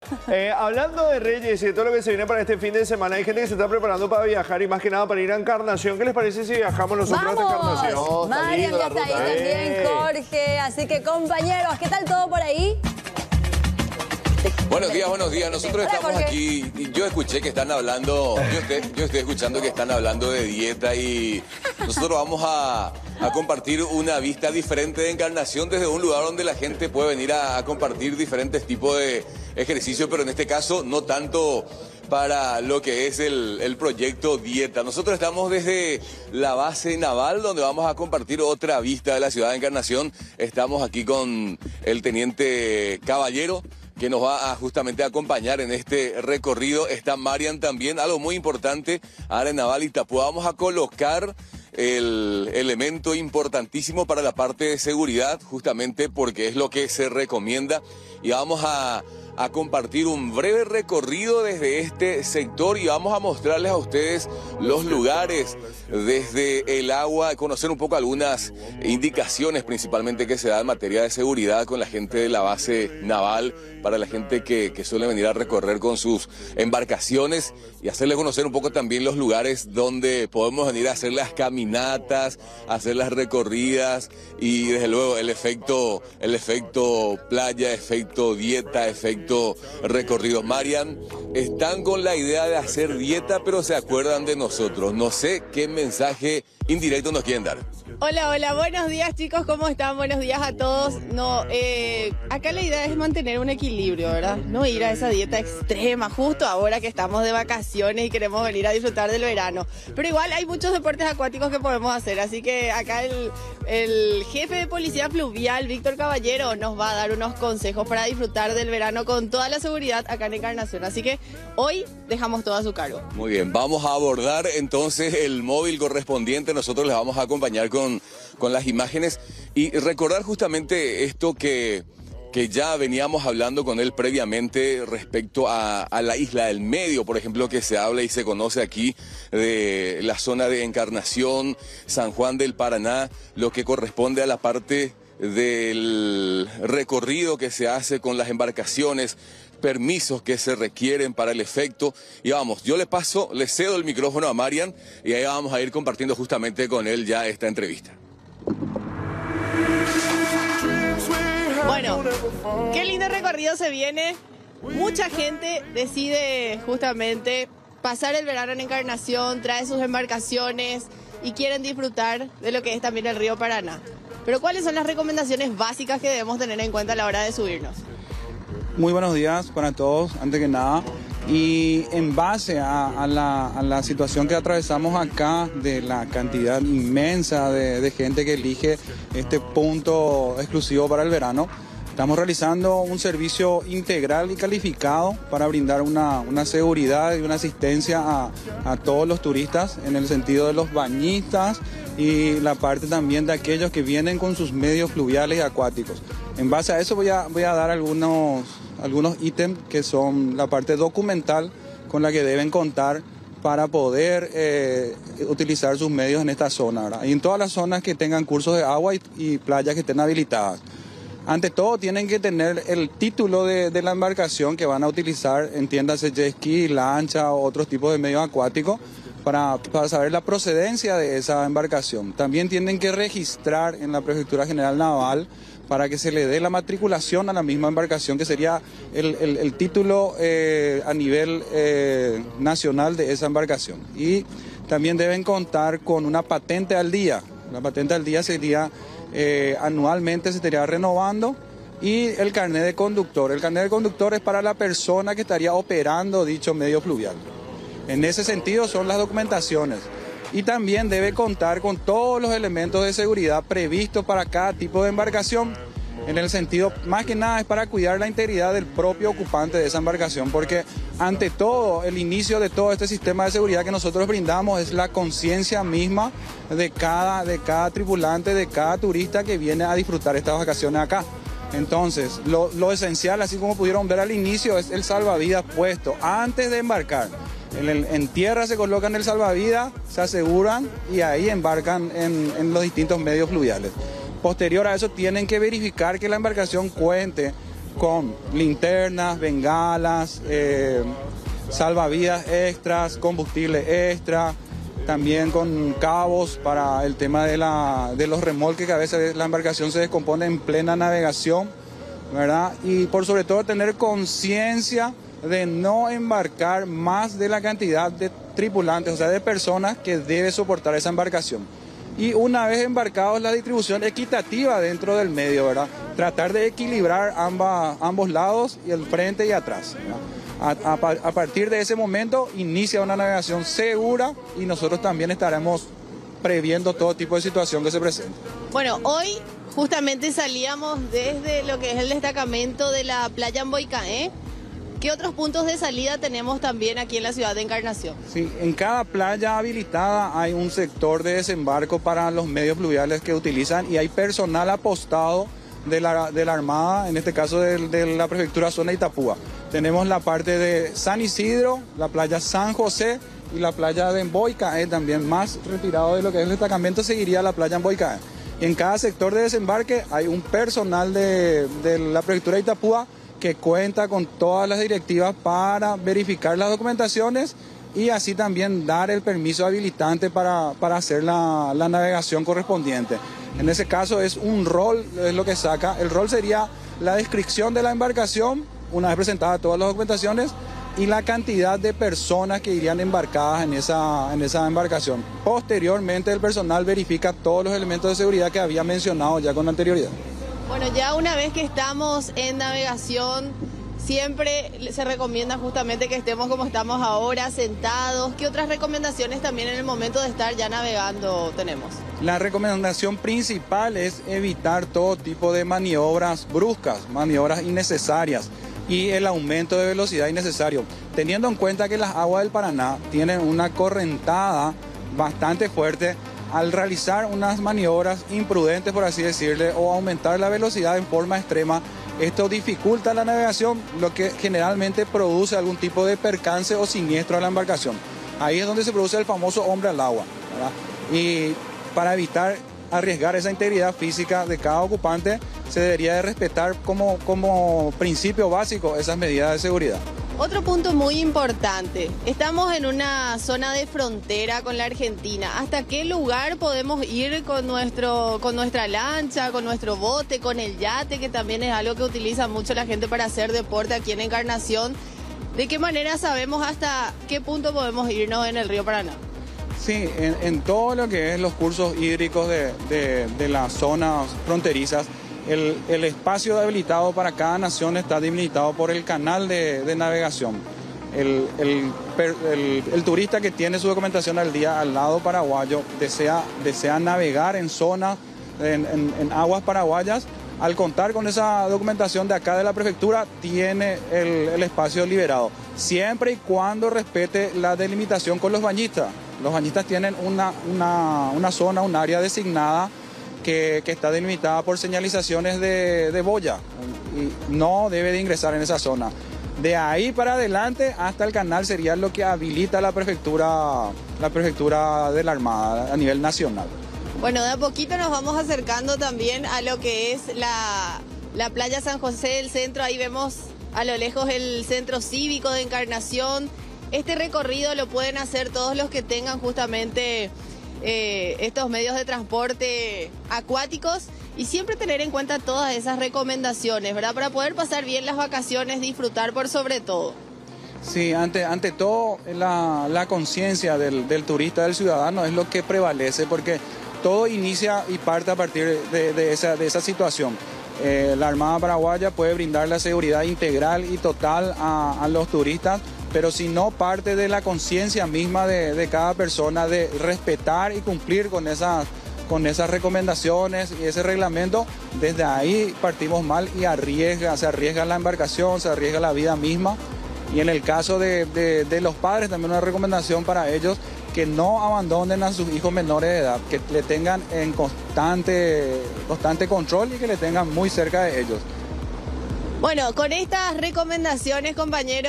Hablando de Reyes y de todo lo que se viene para este fin de semana, hay gente que se está preparando para viajar y más que nada para ir a Encarnación. ¿Qué les parece si viajamos nosotros hasta Encarnación? ¡Vamos! Marian ya está ahí también, Jorge. Así que, compañeros, ¿qué tal todo por ahí? Buenos días. Nosotros Hola, estamos Jorge. aquí y yo escuché que están hablando, yo estoy escuchando que están hablando de dieta y nosotros vamos a compartir una vista diferente de Encarnación desde un lugar donde la gente puede venir a compartir diferentes tipos de ejercicios, pero en este caso no tanto para lo que es el proyecto dieta. Nosotros estamos desde la base naval donde vamos a compartir otra vista de la ciudad de Encarnación. Estamos aquí con el teniente Caballero, que nos va a justamente acompañar en este recorrido. Está Marian también, algo muy importante, área naval Itapúa. Vamos a colocar el elemento importantísimo para la parte de seguridad, justamente porque es lo que se recomienda. Y vamos a compartir un breve recorrido desde este sector y vamos a mostrarles a ustedes los lugares desde el agua, conocer un poco algunas indicaciones principalmente que se da en materia de seguridad con la gente de la base naval, para la gente que suele venir a recorrer con sus embarcaciones y hacerles conocer un poco también los lugares donde podemos venir a hacer las caminatas, hacer las recorridas y desde luego el efecto playa, efecto dieta, efecto recorrido. Marian, están con la idea de hacer dieta, pero se acuerdan de nosotros. No sé qué mensaje indirecto nos quieren dar. Hola, buenos días chicos, ¿cómo están? Buenos días a todos. Acá la idea es mantener un equilibrio, ¿verdad? No ir a esa dieta extrema justo ahora que estamos de vacaciones y queremos venir a disfrutar del verano. Pero igual hay muchos deportes acuáticos que podemos hacer, así que acá el jefe de policía fluvial, Víctor Caballero, nos va a dar unos consejos para disfrutar del verano con toda la seguridad acá en Encarnación. Así que hoy dejamos todo a su cargo. Muy bien, vamos a abordar entonces el móvil correspondiente. Nosotros les vamos a acompañar con las imágenes y recordar justamente esto que ya veníamos hablando con él previamente respecto a la isla del Medio, por ejemplo, que se habla y se conoce aquí de la zona de Encarnación, San Juan del Paraná, lo que corresponde a la parte del recorrido que se hace con las embarcaciones, permisos que se requieren para el efecto. Y vamos, yo le cedo el micrófono a Marian y ahí vamos a ir compartiendo justamente con él ya esta entrevista. Bueno, qué lindo recorrido se viene. Mucha gente decide justamente pasar el verano en Encarnación, trae sus embarcaciones y quieren disfrutar de lo que es también el río Paraná. Pero ¿cuáles son las recomendaciones básicas que debemos tener en cuenta a la hora de subirnos? Muy buenos días para todos, antes que nada. Y en base a la situación que atravesamos acá, de la cantidad inmensa de gente que elige este punto exclusivo para el verano, estamos realizando un servicio integral y calificado para brindar una seguridad y una asistencia a todos los turistas en el sentido de los bañistas y la parte también de aquellos que vienen con sus medios fluviales y acuáticos. En base a eso voy a dar algunos ítems que son la parte documental con la que deben contar para poder utilizar sus medios en esta zona, ¿verdad? Y en todas las zonas que tengan cursos de agua y playas que estén habilitadas. Ante todo tienen que tener el título de la embarcación que van a utilizar, entiéndase jet ski, lancha o otros tipos de medios acuáticos, para saber la procedencia de esa embarcación. También tienen que registrar en la Prefectura General Naval para que se le dé la matriculación a la misma embarcación, que sería el título a nivel nacional de esa embarcación. Y también deben contar con una patente al día. La patente al día sería anualmente, se estaría renovando. Y el carnet de conductor. El carnet de conductor es para la persona que estaría operando dicho medio fluvial. En ese sentido son las documentaciones. Y también debe contar con todos los elementos de seguridad previstos para cada tipo de embarcación. En el sentido, más que nada, es para cuidar la integridad del propio ocupante de esa embarcación, porque ante todo, el inicio de todo este sistema de seguridad que nosotros brindamos es la conciencia misma de cada tripulante, de cada turista que viene a disfrutar estas vacaciones acá. Entonces, lo esencial, así como pudieron ver al inicio, es el salvavidas puesto antes de embarcar. En tierra se colocan el salvavidas, se aseguran y ahí embarcan en los distintos medios fluviales. Posterior a eso tienen que verificar que la embarcación cuente con linternas, bengalas, salvavidas extras, combustible extra, también con cabos para el tema de los remolques, que a veces la embarcación se descompone en plena navegación, ¿verdad? Y por sobre todo tener conciencia de no embarcar más de la cantidad de tripulantes, o sea, de personas que debe soportar esa embarcación. Y una vez embarcados, la distribución equitativa dentro del medio, ¿verdad? Tratar de equilibrar ambos lados, y el frente y atrás, ¿verdad? A partir de ese momento inicia una navegación segura y nosotros también estaremos previendo todo tipo de situación que se presente. Bueno, hoy justamente salíamos desde lo que es el destacamento de la playa Amboicaé. ¿Qué otros puntos de salida tenemos también aquí en la ciudad de Encarnación? Sí, en cada playa habilitada hay un sector de desembarco para los medios fluviales que utilizan, y hay personal apostado de la Armada, en este caso de la Prefectura Zona Itapúa. Tenemos la parte de San Isidro, la playa San José y la playa de Amboicaé, también más retirado de lo que es el destacamento seguiría la playa Amboicaé. Y en cada sector de desembarque hay un personal de la Prefectura de Itapúa que cuenta con todas las directivas para verificar las documentaciones y así también dar el permiso habilitante para hacer la navegación correspondiente. En ese caso es un rol, es lo que saca. El rol sería la descripción de la embarcación, una vez presentadas todas las documentaciones, y la cantidad de personas que irían embarcadas en esa embarcación. Posteriormente el personal verifica todos los elementos de seguridad que había mencionado ya con anterioridad. Bueno, ya una vez que estamos en navegación, siempre se recomienda justamente que estemos como estamos ahora, sentados. ¿Qué otras recomendaciones también en el momento de estar ya navegando tenemos? La recomendación principal es evitar todo tipo de maniobras bruscas, maniobras innecesarias y el aumento de velocidad innecesario. Teniendo en cuenta que las aguas del Paraná tienen una correntada bastante fuerte, al realizar unas maniobras imprudentes, por así decirle, o aumentar la velocidad en forma extrema, esto dificulta la navegación, lo que generalmente produce algún tipo de percance o siniestro a la embarcación. Ahí es donde se produce el famoso hombre al agua, ¿verdad? Y para evitar arriesgar esa integridad física de cada ocupante, se debería de respetar como principio básico esas medidas de seguridad. Otro punto muy importante, estamos en una zona de frontera con la Argentina. ¿Hasta qué lugar podemos ir con nuestra lancha, con nuestro bote, con el yate, que también es algo que utiliza mucho la gente para hacer deporte aquí en Encarnación? ¿De qué manera sabemos hasta qué punto podemos irnos en el río Paraná? Sí, en todo lo que es los cursos hídricos de las zonas fronterizas, el espacio habilitado para cada nación está delimitado por el canal de navegación. El turista que tiene su documentación al día al lado paraguayo desea navegar en zonas, en aguas paraguayas. Al contar con esa documentación de acá de la prefectura, tiene el espacio liberado, siempre y cuando respete la delimitación con los bañistas. Los bañistas tienen una zona, un área designada que está delimitada por señalizaciones de boya y no debe de ingresar en esa zona. De ahí para adelante hasta el canal sería lo que habilita la prefectura de la Armada a nivel nacional. Bueno, de a poquito nos vamos acercando también a lo que es la playa San José del Centro. Ahí vemos a lo lejos el centro cívico de Encarnación. Este recorrido lo pueden hacer todos los que tengan justamente estos medios de transporte acuáticos, y siempre tener en cuenta todas esas recomendaciones, ¿verdad? Para poder pasar bien las vacaciones, disfrutar por sobre todo. Sí, ante todo la conciencia del turista, del ciudadano, es lo que prevalece, porque todo inicia y parte a partir de esa situación. La Armada Paraguaya puede brindar la seguridad integral y total a los turistas, pero si no parte de la conciencia misma de cada persona de respetar y cumplir con esas recomendaciones y ese reglamento, desde ahí partimos mal y se arriesga la embarcación, se arriesga la vida misma. Y en el caso de los padres, también una recomendación para ellos, que no abandonen a sus hijos menores de edad, que le tengan en constante control y que le tengan muy cerca de ellos. Bueno, con estas recomendaciones, compañeros,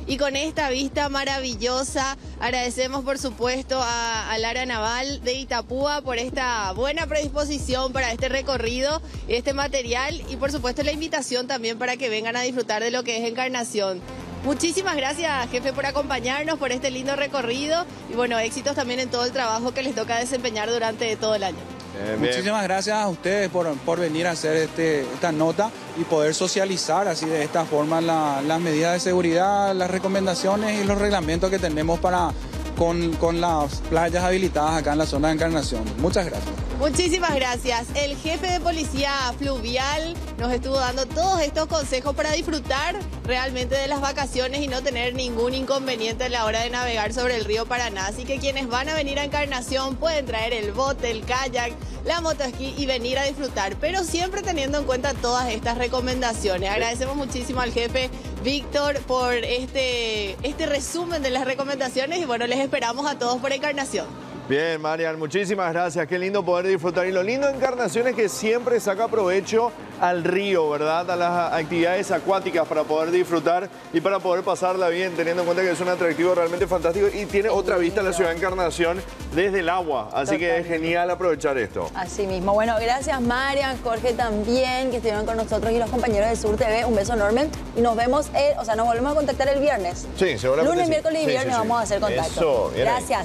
y con esta vista maravillosa. Agradecemos por supuesto al área naval de Itapúa por esta buena predisposición para este recorrido, este material y por supuesto la invitación también para que vengan a disfrutar de lo que es Encarnación. Muchísimas gracias, jefe, por acompañarnos, por este lindo recorrido y bueno, éxitos también en todo el trabajo que les toca desempeñar durante todo el año. Muchísimas gracias a ustedes por venir a hacer esta nota y poder socializar así de esta forma las medidas de seguridad, las recomendaciones y los reglamentos que tenemos con las playas habilitadas acá en la zona de Encarnación. Muchas gracias. Muchísimas gracias. El jefe de policía fluvial nos estuvo dando todos estos consejos para disfrutar realmente de las vacaciones y no tener ningún inconveniente a la hora de navegar sobre el río Paraná. Así que quienes van a venir a Encarnación pueden traer el bote, el kayak, la motoesquí y venir a disfrutar, pero siempre teniendo en cuenta todas estas recomendaciones. Agradecemos muchísimo al jefe Víctor por este resumen de las recomendaciones y bueno, les esperamos a todos por Encarnación. Bien, Marian, muchísimas gracias. Qué lindo poder disfrutar. Y lo lindo de Encarnación es que siempre saca provecho al río, ¿verdad? A las actividades acuáticas para poder disfrutar y para poder pasarla bien, teniendo en cuenta que es un atractivo realmente fantástico y tiene otra vista la ciudad de Encarnación desde el agua. Así que es genial aprovechar esto. Así mismo. Bueno, gracias Marian, Jorge también, que estuvieron con nosotros y los compañeros de Sur TV. Un beso enorme y nos vemos, nos volvemos a contactar el viernes. Sí, seguramente. Lunes, sí. miércoles y viernes vamos a hacer contacto. Eso, gracias.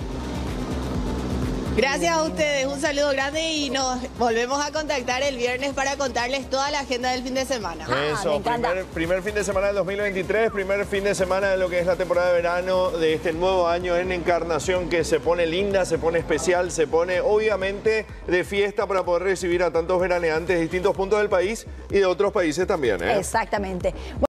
Gracias a ustedes, un saludo grande y nos volvemos a contactar el viernes para contarles toda la agenda del fin de semana. Eso, primer fin de semana del 2023, primer fin de semana de lo que es la temporada de verano de este nuevo año en Encarnación, que se pone linda, se pone especial, se pone obviamente de fiesta para poder recibir a tantos veraneantes de distintos puntos del país y de otros países también. Exactamente.